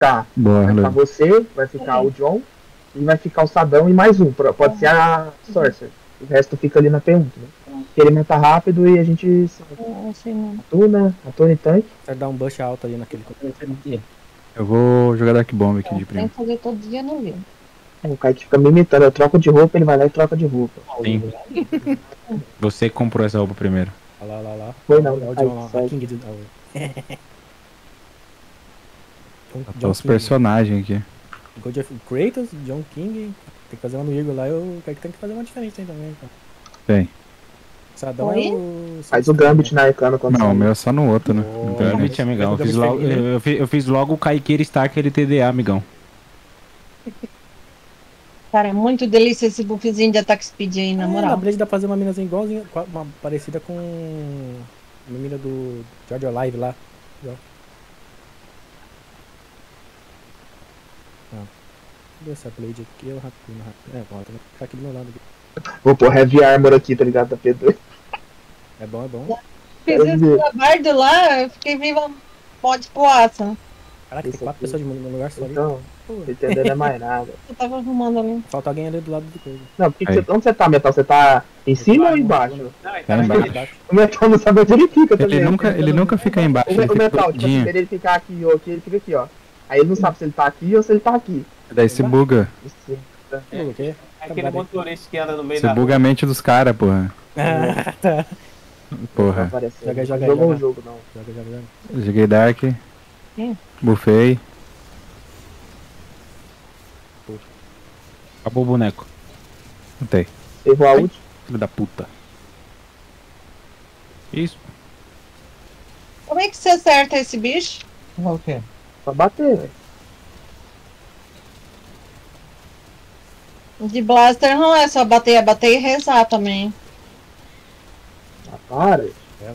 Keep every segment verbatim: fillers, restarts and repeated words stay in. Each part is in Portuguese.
Tá. Boa, Vai ficar Lu. você, vai ficar o John e vai ficar o Sadão e mais um. Pro- Pode ser a Sorcerer. O resto fica ali na P um, né? Que ele mata rápido e a gente. Não sei não. A Tuna, a Tony Tank. Vai dar um bush alto ali naquele. Eu vou jogar Dark Bomb aqui de Tem primo. que fazer todo dia no vídeo. O Kaique fica me imitando. Eu troco de roupa, ele vai lá e troca de roupa. Sim. Você que comprou essa roupa primeiro. Olha lá, lá, lá. Foi não, Olha o ai, John lá. A sai. King do. John, Tá os personagens aqui. God of Kratos, John King. Tem que fazer uma no Igor lá. Eu quero que tem que fazer uma diferente aí também. Então. Tem. Sadão Oi? é o. Faz o Gambit na Arcana quando Não, o sair. meu é só no outro, né? Oh, Então, Gambit, amigão. Eu fiz, logo, eu, eu fiz, eu fiz logo o Kaiqueira Stark ele T D A, amigão. Cara, é muito delícia esse buffzinho de ataque speed aí, na É, na moral. Blade dá pra fazer uma minazinha igualzinha, qua- uma parecida com uma mina do George Alive lá. Ó. Ah. Cadê essa Blade aqui? É o Hakuna. É, bom, tem que ficar aqui do meu lado. Aqui. Vou pôr Heavy Armor aqui, tá ligado? Da P dois. É bom, é bom. Fiz Quero esse ver. bardo lá, eu fiquei viva pode poaça. Caraca, tem Isso quatro aqui. pessoas de no lugar só ali. Então, Pô, não entendendo é mais nada. Eu tava arrumando ali. falta alguém ali do lado do coisa. Não, porque que Aí. você, onde você tá, Metal? Você tá em cima ou embaixo? Não, ele Tá tá embaixo. embaixo. O Metal não sabe onde ele fica também. Ele nunca, ele nunca fica embaixo, O, ele o fica Metal, tipo assim, todinho. se ele ficar aqui ou aqui, ele fica aqui, ó. Aí ele não sabe se ele tá aqui ou se ele tá aqui. Daí se buga. Isso. Que o quê? É aquele motorista que anda no meio Você da buga a mente dos caras, porra. Ah, tá. Não Porra. apareceu. Joga, Não joga, jogou joga. o jogo, não. Joga, joga, joga. Joguei Dark. Hum. Bufei. Acabou o boneco. Matei. Errou a ult. Filho da puta. Isso. Como é que você acerta esse bicho? O quê? Pra bater, velho. De blaster não é só bater, é bater e rezar também. Ah, para.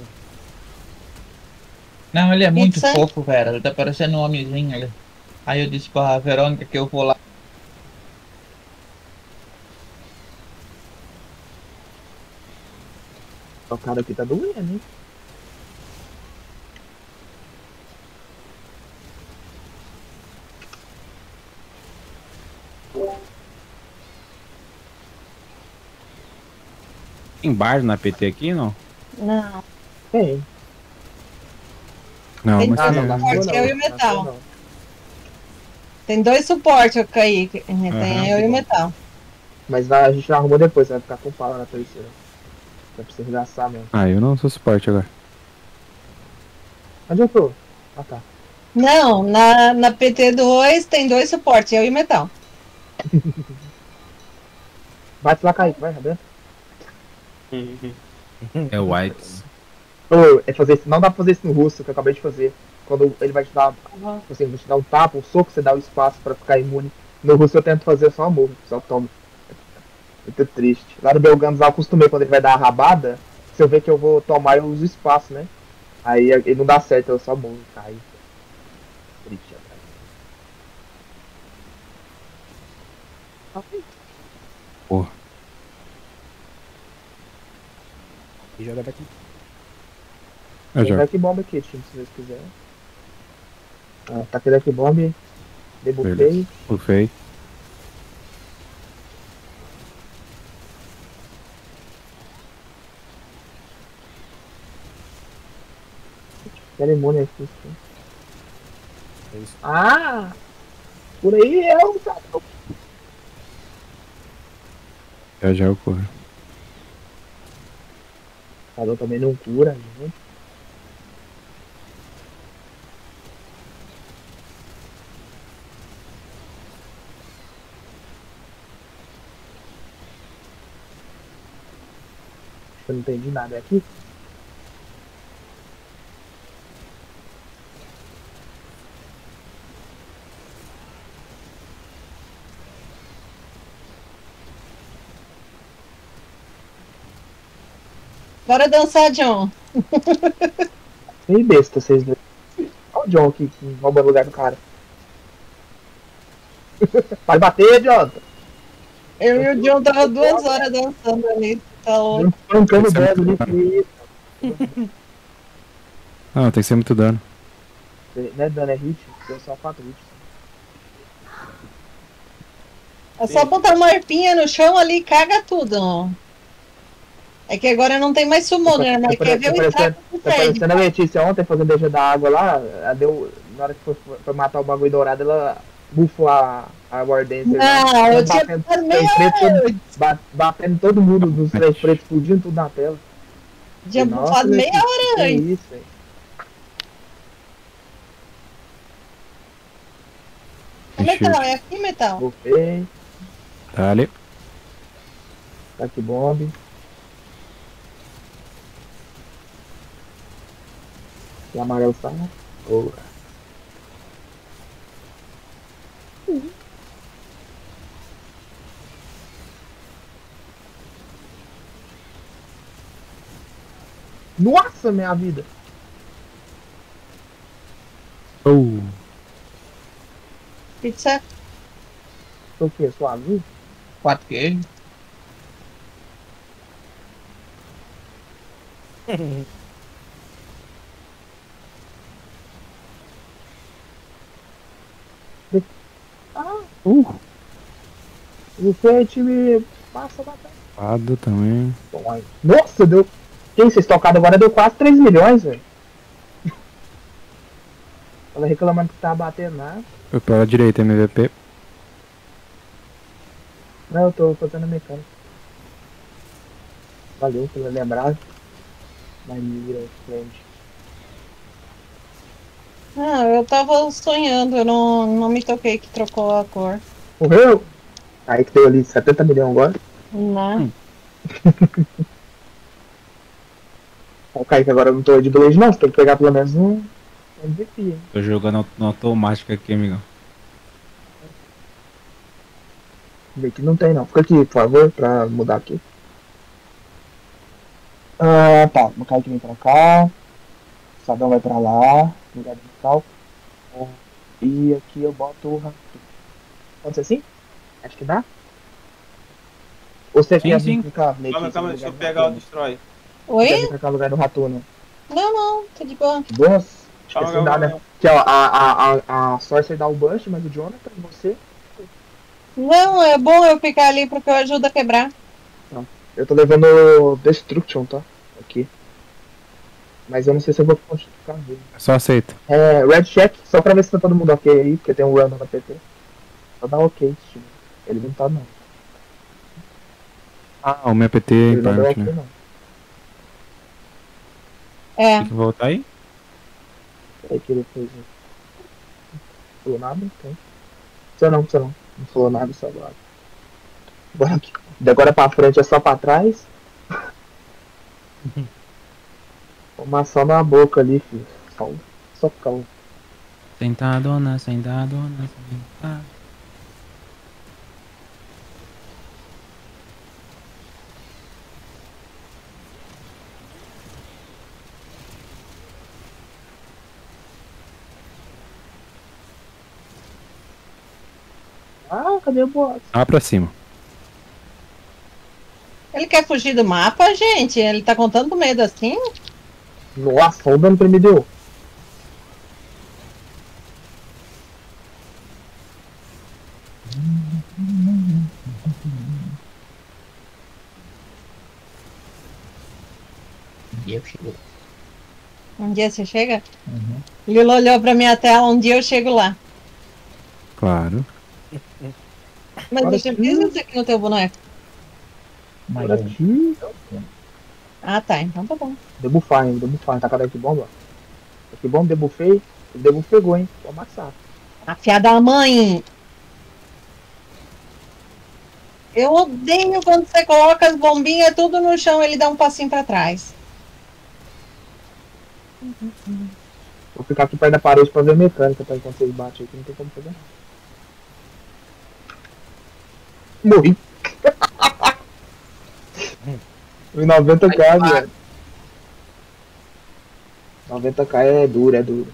Não, ele é muito Pizza? fofo, velho. Ele tá parecendo um homenzinho ali. Aí eu disse pra Verônica que eu vou lá. O cara aqui tá doendo, hein? Tem bar na P T aqui, não? Não. Tem. Não, Tem mas Ah, dois não, na tem. sua suportes, não. eu e o na sua Metal. não. Tem dois suportes, eu caí. Tem Aham. eu e o Metal. Mas vai, a gente arrumou depois, você vai ficar com pala na terceira. Vai precisar gastar mesmo. Ah, eu não sou suporte agora. Onde eu tô? Ah, tá. Não, na, na P T dois tem dois suportes, eu e o Metal. Bate lá, Kaique, vai, Roberto. É o Whites. Ô, é fazer isso, não dá pra fazer isso no russo, que eu acabei de fazer. Quando ele vai te dar, tipo assim, vai te dar um tapa, um soco, você dá o espaço pra ficar imune. No russo eu tento fazer só amor, só tomo. É muito triste. Lá no Belganos eu acostumei, quando ele vai dar a rabada, se eu ver que eu vou tomar, eu uso espaço, né? Aí ele não dá certo, eu só morro, cai. Triste, rapaz. Porra. E joga daqui. Eu Tem jogo. Dark Bomb aqui, time, se vocês quiserem. Ah, tá aqui Dark Bomb. Debufei. Beleza. Bufei. Cerimônia aqui. sim. É isso. Ah! Por aí é o Sadão. Já já eu corro. Sadão também não cura, né? Eu não entendi nada. É aqui? Bora dançar, John. Ei, besta, vocês dois. Olha o John aqui, que rouba o lugar do cara. Vai bater, idiota! Eu e o John tava duas horas dançando ali. Tá louco. Pancando o Isso é dedo muito ali. que Não, tem que ser muito dano. isso. Não é dano, é hit. Deu só quatro hits. É só botar uma arpinha no chão ali e caga tudo, ó. É que agora não tem mais summoner, mas Tá quer ver o estrago do Tá Fred. parecendo a Letícia ontem fazendo D G da água lá, ela deu, na hora que foi, foi matar o bagulho dourado, ela bufou a, a Wardense. Não, eu tinha batendo, passado três meia pretos, hora. todo- ba- batendo todo mundo dos três pretos, explodindo tudo na tela. Tinha Nossa, bufado meia Letícia, hora que antes. isso, velho. Metal, é aqui, Metal. Bufei, Dale. tá aqui bomb. E o amarelo sai. Boa. Nossa, minha vida. Oh. Pizza. Tô o quê? Suave? Quatro queijos. Ah, Uh. você é time passa batendo. Lado também. Bom, aí. Nossa, deu. Quem vocês tocaram agora deu quase três milhões, velho. Ela reclamando que tá batendo nada. Foi pela direita, M V P. Não, eu tô fazendo a mecânica. Valeu pela lembrada. Mas mira, frente. Ah, eu tava sonhando, eu não, não me toquei que trocou a cor. Morreu! Aí que deu ali setenta milhões agora. Não. O Kaique agora eu não tô de Blade não, você tem que pegar pelo menos um M V P, hein? Tô jogando no automático aqui, amigão. Aqui não tem não. Fica aqui, por favor, pra mudar aqui. Ah, tá. O Kaique vem pra cá. O Sadão vai pra lá. Lugar de metal. E aqui eu boto o Rato. Pode ser assim? Acho que dá. Ou você Sim, quer sim. vir cá, Calma, calma, deixa eu pegar o Destroy. Quer Oi? vir pra cá no lugar do Ratuno? Não, não, tá de boa. Boas? Acho que Calma, assim dá, calma, né? Que ó, a, a, a, a Sorcerer dá o Bush, mas o Jonathan, você. Não, é bom eu ficar ali porque eu ajudo a quebrar. Eu tô levando Destruction, tá? Aqui. Mas eu não sei se eu vou ficar vivo. Só aceita. É, Red Check, só pra ver se tá todo mundo ok aí, porque tem um run na P T. Só dá ok, time. Ele não tá não. Ah, o meu P T é Ele não deu impermanent, ok né? não. É. Tem que voltar aí? Peraí que ele fez. Não falou nada? Então. Precisa não, precisa não. Não falou nada, só agora. Bora aqui. De agora pra frente é só pra trás. Uma só na boca ali, filho. Só, só calma. Sentadona, sentadona, sentada. Ah, cadê o boss? Lá pra cima. Ele quer fugir do mapa, gente? Ele tá contando com medo assim? Nossa, olha o dano que ele me deu. E eu chego. Um dia você chega? Uhum. Lilo olhou pra minha tela, um dia eu chego lá. Claro. Mas Agora deixa eu sim. ver isso aqui no teu boneco. Mas Agora aqui. Ah, tá, então tá bom. Debuffar, hein? Debuffar. Tá cada que bomba? Que bom, debuffei. O debuff pegou, hein? Vou amassar. Afiada a mãe! Eu odeio quando você coloca as bombinhas tudo no chão e ele dá um passinho pra trás. Vou ficar aqui perto da parede pra ver a mecânica, tá? Enquanto vocês batem aqui, não tem como fazer nada. Morri. Em noventa k, velho. noventa k é duro, é duro.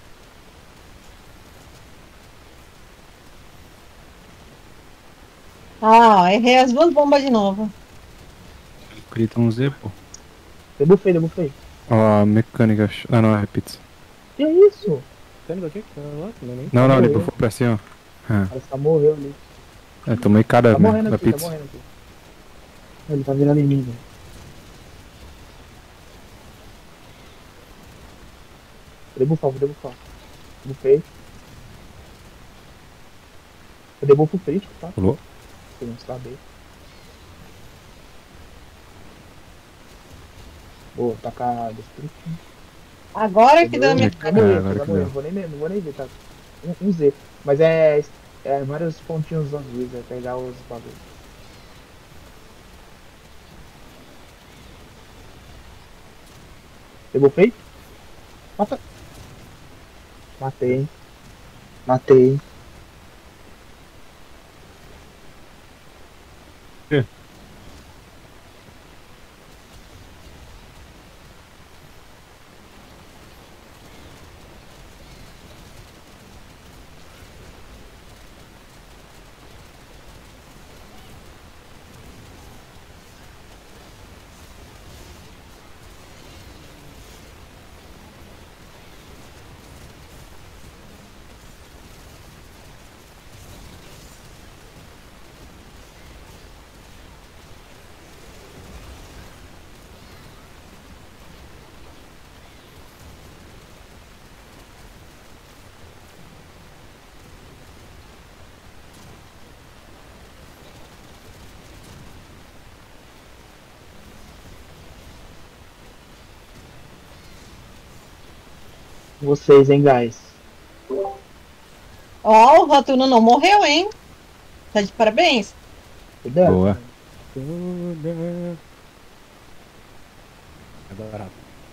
Ah, ó, errei as duas bombas de novo. Grita um Z, pô. Debuffei, debuffei. Ó, a mecânica. Ah, não, é pizza. Que isso? Tendo aqui? Não, não, não, nem. Não, não, ele Morreu. buffou pra cima. Ah. O cara só morreu ali. Eu tomei cara Tá né, morrendo da aqui, tá pizza. morrendo aqui. Ele tá virando em mim, velho. Vou debufar, vou debufar. Bufei. Eu debufo crítico, tá? Pulou. Se não saber. Boa, tacar Destruction. Agora que deu a minha É, Vai morrer, agora vai que morrer. deu. Não vou nem, não vou nem ver, tá? Um, um Z. Mas é, é vários pontinhos azuis, é pegar os bagulhos. Debufei? Mata. Matei. Matei. É. Vocês, hein, guys? Ó, o Ratuno não morreu, hein? Tá de parabéns. Cuidado. Boa. Né? Tudo. Agora.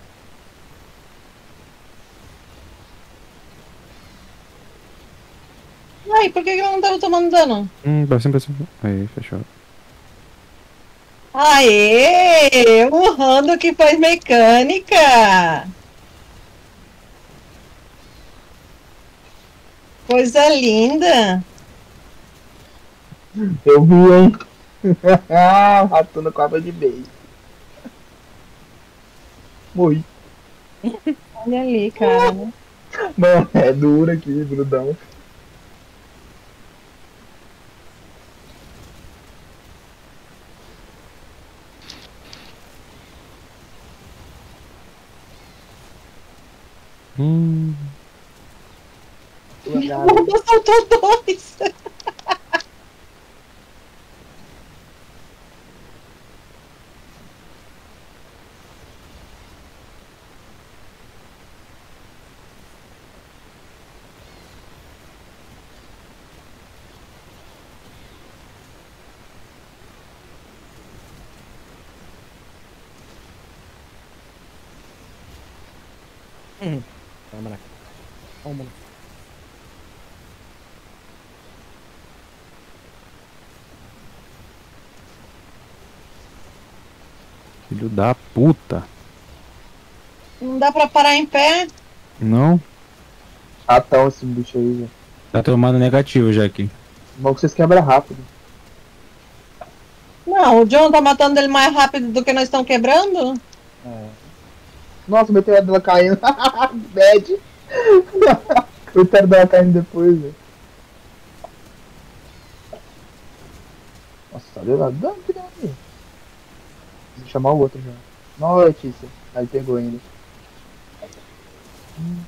Ai, por que que ela não tava tomando dano? Hum, pra cima, pra cima. Aí, fechou. Aê! O Rando que faz mecânica! Coisa linda! Eu vi, hein? Ah, o rato no cobra de beijo. Morri. Olha ali, cara. Mano, é duro aqui, grudão. Hum. Devagar. Bomba soltou dois! Toma na. Toma na. Filho da puta. Não dá pra parar em pé? Não? Ratão esse bicho aí, velho. Tá tomando negativo já aqui. Bom que vocês quebram rápido. Não, o John tá matando ele mais rápido do que nós estamos quebrando? É. Nossa, o meteoro dela caindo. Bad. O meteoro dela caindo depois, velho. Nossa, tá ligado? Não, que não, velho. Vou chamar o outro já. Não, Letícia. Aí pegou ainda. Hum.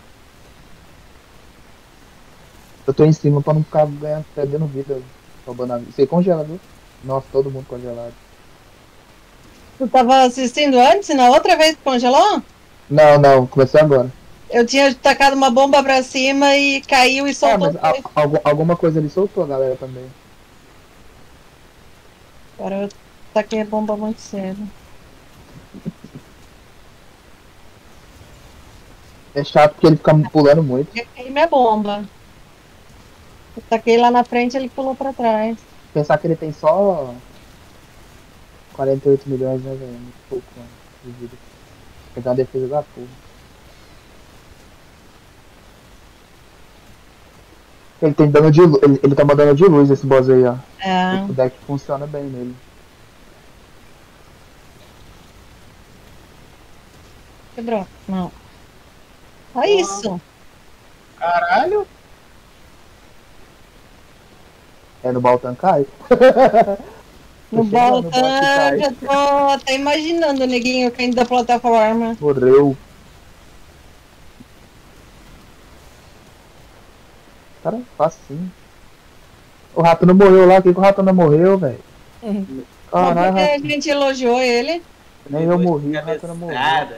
Eu tô em cima pra não ficar ganhando, perdendo vida. Roubando a vida. Você congela, viu? Nossa, todo mundo congelado. Tu tava assistindo antes, na outra vez que congelou? Não, não, começou agora. Eu tinha tacado uma bomba pra cima e caiu e Ah, soltou. mas a- algu- alguma coisa ele soltou, galera, também. Agora eu taquei a bomba muito cedo. É chato porque ele fica pulando muito. Eu taquei minha bomba. Eu taquei lá na frente e ele pulou pra trás. Pensar que ele tem só quarenta e oito milhões, né, velho? Muito pouco, mano, de vida. Pegar a defesa da porra. Ele tem dano de luz, ele, ele tá mandando de luz esse boss aí, ó. É. O deck funciona bem nele. Quebrou. Não. Olha isso. Caralho! É, no Baltan cai. No Tô chegando, Baltan, bote cai. já tô até imaginando o neguinho caindo da plataforma. Morreu. Cara, facinho. O rato não morreu lá, por que que o rato não morreu, velho? Uhum. Caralho, Só porque a rato, gente elogiou ele. nem eu morri, o rato não morreu. Nada.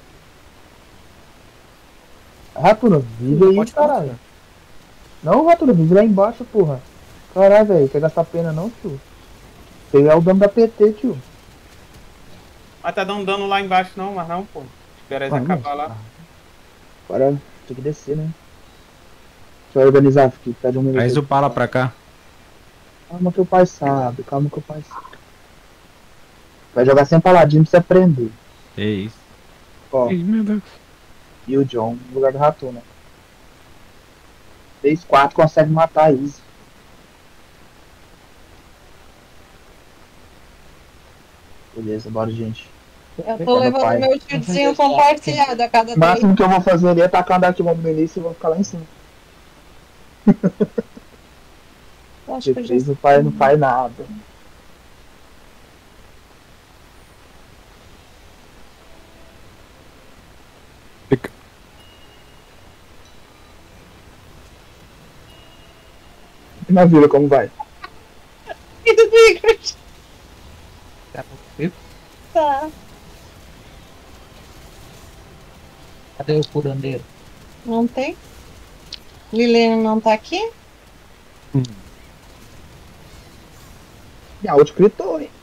Rato não vive aí, Pode caralho. falar. Não, o rato não vive lá embaixo, porra. Caralho, velho, quer gastar pena não, tio? Você é o dono da P T, tio. Mas tá dando dano lá embaixo não, mas não, pô. Espera eles Ah, acabar não. lá. Agora tem que descer, né? Deixa eu organizar aqui, pede um minuto. Traz aí. o pala pra cá. Calma que o pai sabe, calma que o pai sabe. Vai jogar sem paladino pra você aprender. É isso. Ó, Ih, meu Deus. e o John no lugar do Ratuna. três, quatro consegue matar a Izzy. Beleza, bora, gente. Eu tô Cada levando pai. meu shieldzinho compartilhado a cada O máximo três. que eu vou fazer ali é tacar um Dark Bomb no início e vou ficar lá em cima. Acho que eu já Depois não faz, não faz nada. Fica. E na vila, como vai? sei do Secret. Tá, viu? Tá. Cadê o curandeiro? Não tem? Lilian não tá aqui? Minha ult gritou, hein?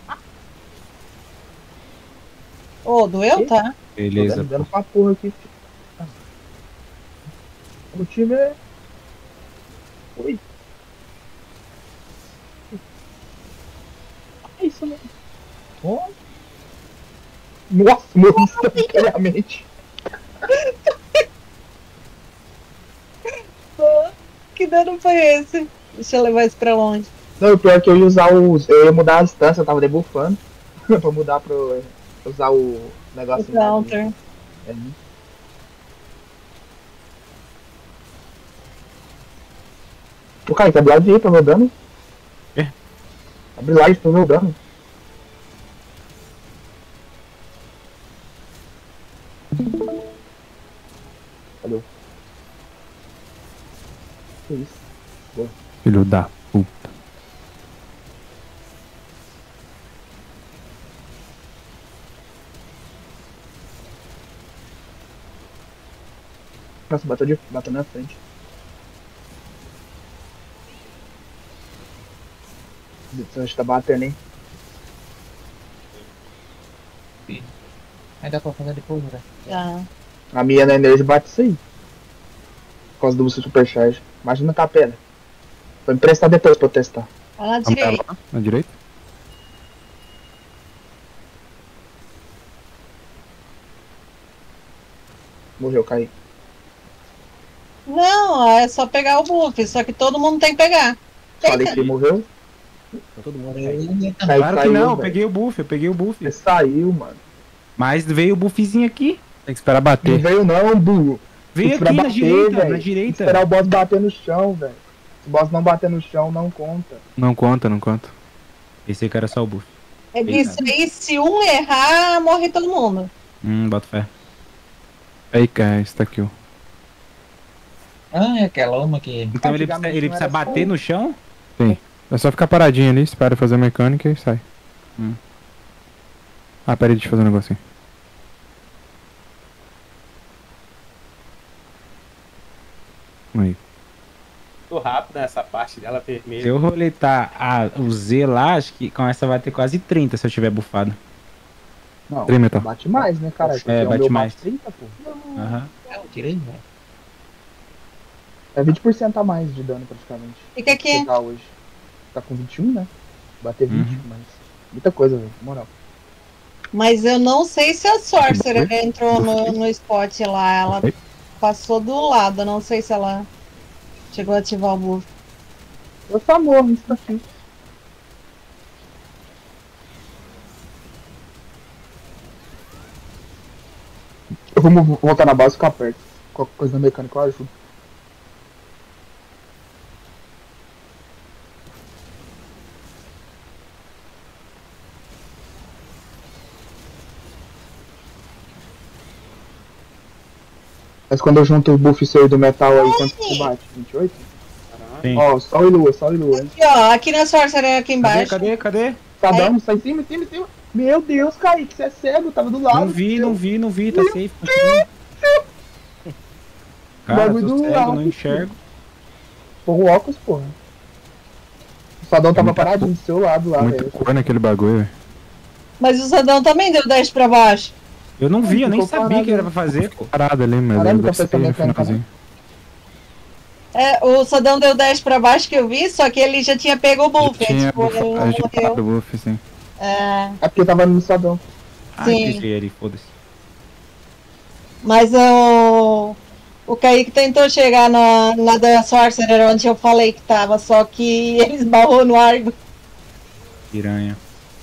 Ô, doeu, tá? Beleza. Tô dando, dando pra porra aqui. filho. O time é. Oi. É isso, né? Ó. Nossa, morri instantaneamente. Que dano foi esse? Deixa eu levar isso pra longe. Não, o pior é que eu ia usar os. Eu ia mudar a distância, eu tava debuffando. pra mudar pro. Usar o O negócio. counter. É. O cara, abre live aí pra meu dano. Quê? Abre live pro meu dano. Valeu. Que isso? Filho da puta. Nossa, bateu, de, bateu na frente. Acho que tá batendo, hein? Aí dá pra fazer depois, né? Tá. A minha na energia bate isso aí. Por causa do supercharge. Imagina tá a pedra. Vou emprestar depois pra eu testar. Vai na direita. Na direita? Morreu, caí. Não, é só pegar o buff, só que todo mundo tem que pegar. Falei que ele morreu. Tá todo mundo Eu aí. ia também. Caí, Claro que caiu, não, eu velho. peguei o buff, eu peguei o buff. Ele saiu, mano. Mas veio o buffzinho aqui. Tem que esperar Não bater. veio não, burro. Veio Esperar aqui na bater, direita, velho. na Esperar direita. o boss bater no chão, velho. Se o boss não bater no chão, não conta. Não conta, não conta. Esse aqui era só o buff. É que isso aí, se um errar, morre todo mundo. Hum, bota fé. Aí, cara, esse tá aqui, ó. Ah, é aquela uma que. Então ele precisa, Antigamente ele não precisa era só bater um. no chão? É só ficar paradinho ali, espera fazer a mecânica e sai. Hum. Ah, peraí, deixa eu fazer um negocinho. Aí. Muito rápido nessa parte dela vermelha. Se eu roletar a, o Z lá, acho que com essa vai ter quase trinta se eu tiver bufado. Não, Trimeta. bate mais, né, cara? Porque É, o bate meu mais. trinta, pô. Aham. Ah, eu tirei, velho. É vinte por cento a mais de dano, praticamente. Fica aqui. Você tá hoje. Tá com vinte e um, né? Bater vinte, Uhum. mas... Muita coisa, velho. Na moral. Mas eu não sei se a Sorcerer entrou no, no spot lá. Ela Bufei. passou do lado. Eu não sei se ela chegou a ativar o buff. Eu só morro, isso aqui. Eu vou mo- voltar na base e ficar perto. Qualquer coisa na mecânica eu ajudo. Mas quando eu junto o buff seu do metal aí, quanto que bate? vinte e oito? Sim. Ó, sol e lua, sol e lua, hein? Aqui, ó, aqui na Sorcerer, aqui Cadê, embaixo. cadê, cadê? Sadão, sai em cima, em cima, em cima. Meu Deus, Kaique, você é cego, tava do lado. Não vi, seu. não vi, não vi, tá safe. Continua. Cara, Bagulho tô do cego, lado, não enxergo. Porra, o óculos, porra. O Sadão tava muita paradinho do seu lado lá, Muito velho. cor naquele bagulho, velho. Mas o Sadão também deu dez pra baixo. Eu não vi, eu nem Ficou sabia parado. que era pra fazer, pô. Parado ali, mas Caralho, eu tá gostei pensando no que era finalzinho. É, o Sadão deu dez pra baixo que eu vi, só que ele já tinha pego o buff. Já é, tinha, tipo, bufa- ele não a gente parado morreu. o buff, sim. É, É porque tava no Sadão. Ah, Sim. entendi ali, foda-se. mas o, o Kaique tentou chegar na, na da Sorcerer, onde eu falei que tava, só que ele esbarrou no Argo. Piranha.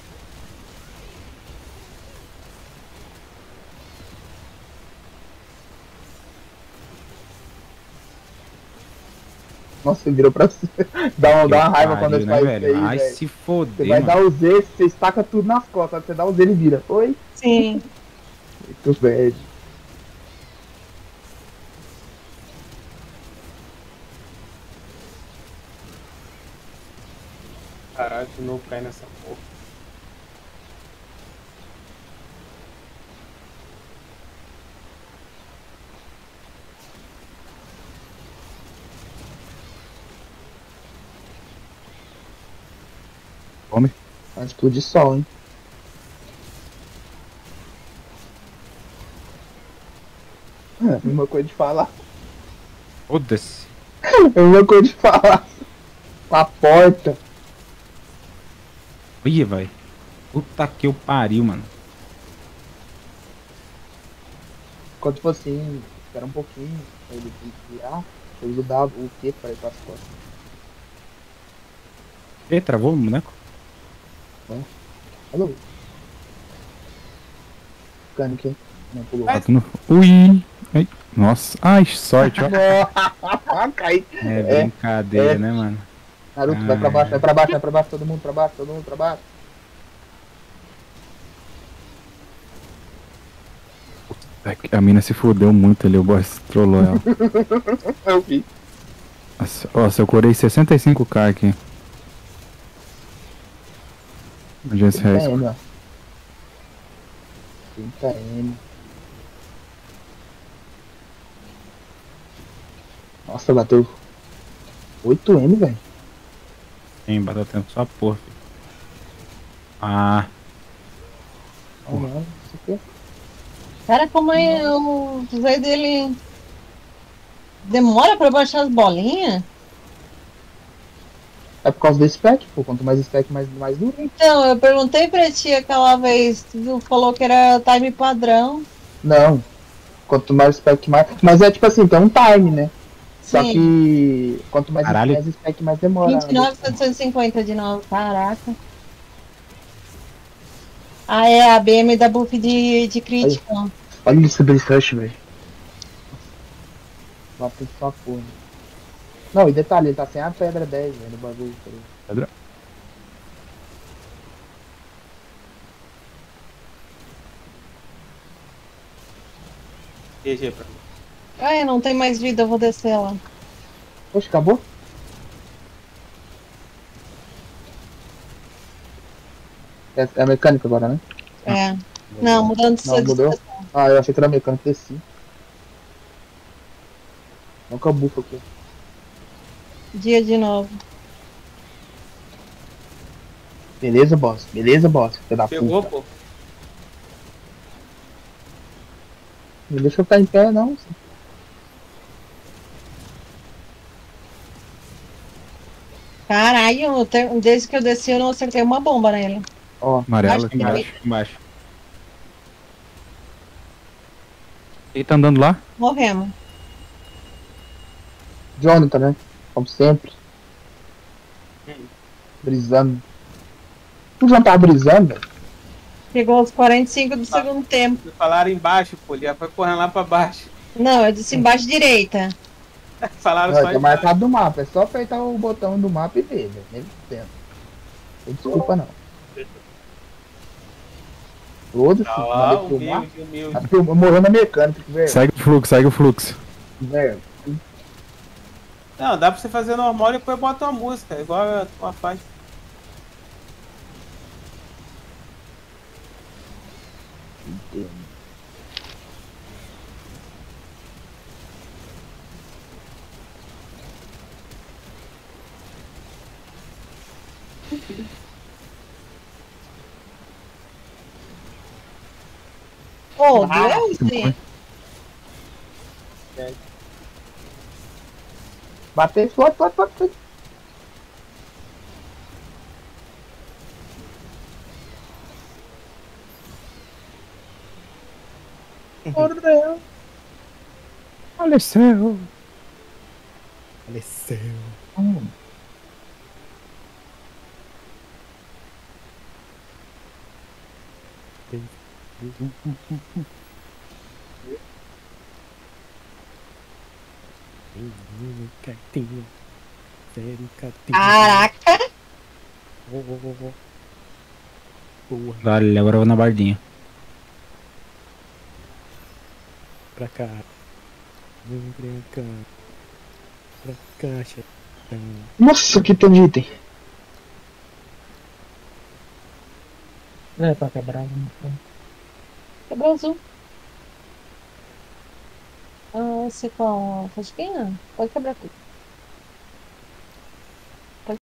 Nossa, ele virou pra cima. Dá uma, dá uma raiva quando Pariu, ele né, faz velho? isso aí, Ai, velho. se Você foder, vai mano. dar o Z, você estaca tudo nas costas. Você dá o Z, ele vira. Oi? Sim. Muito bad. Caralho, de novo cair nessa porra. Come. Vai explodir sol, hein? É, mesma coisa de falar. Foda-se. Mesma coisa de falar. A porta. Olha, velho. Puta que eu pariu, mano. Quando for assim, espera um pouquinho. Pra ele virar. Eu uso o W, o Q pra ir pras costas. Ê, travou o boneco? Alô? Ficando aqui. Não, pulou. Tá no... Ui! Ai. Nossa, ai, sorte, ó. Cai. É brincadeira, é. né, mano? Naruto, vai pra baixo, vai pra baixo, vai pra baixo, todo mundo pra baixo, todo mundo pra baixo. A mina se fodeu muito ali, o boss trollou ela. Eu vi. Nossa, ó, se eu curei sessenta e cinco k aqui. Agência trinta Rescue. M, ó. trinta M. Nossa, bateu oito M, velho. Tem, bateu tempo só porra, filho. Ah, Oh, não, isso aqui. Cara, como é o Zé dele demora pra baixar as bolinhas? É por causa do spec, pô. Quanto mais spec, mais, mais duro. Então, eu perguntei pra ti aquela vez, tu falou que era time padrão. Não. Quanto mais spec, mais. Mas é tipo assim, tem um time, né? Só Sim. que quanto mais, Caralho. mais spec, mais demora. vinte e nove, setecentos e cinquenta de novo, caraca. Ah, é a B M da buff de, de crítico. Olha isso, Blaze Rush, velho. Bota só porra. Não, e detalhe, ele tá sem a pedra dez, velho, no bagulho. Tá ligado? Pedra. G G pra mim. Ah, é, não tem mais vida, eu vou descer lá. Poxa, acabou? É, é mecânica agora, né? É. Não, mudando de Não, mudou? Ah, eu achei que era mecânica, desci. Nunca bufa aqui. dia de novo. Beleza, boss? Beleza, boss? Filho da Pegou, puta. pô. Não deixa eu ficar em pé, não. Caralho, eu te- desde que eu desci eu não acertei uma bomba nele. Ó, Amarelo Acho aqui que embaixo. embaixo. Ele tá andando lá? Morremos. Jonathan, né? Como sempre. Brisando. Tu já tava brisando, velho? Chegou aos quarenta e cinco do segundo tempo. Me falaram embaixo, pô. Ele já foi correndo lá pra baixo. Não, eu disse embaixo direita. Falaram Não, só tá embaixo. marcado do mapa. É só apertar o botão do mapa e ver, velho. Nem tempo. Não tem desculpa, não. Foda-se, Ah, mandei filmar. humilde, humilde. Mas filma- morreu na mecânica, velho. Segue o fluxo, segue o fluxo. Velho. Não, dá pra você fazer normal e depois bota uma música, igual a tua faz. Ô, Ah, doeu sim. Bater, flop, flop, flop, flop. Morreu. Faleceu. Faleceu. Hum. Menino, cartinha. Sério, cartinha. Caraca. Oh, oh, oh, oh. Boa, Vale, agora eu vou na bardinha. pra cá. Vem pra cá. Pra cá, chatão. Nossa, que tanto de item. É, pra quebrar. Quebrou o azul. Ah, esse com a fosquinha? Pode quebrar tudo.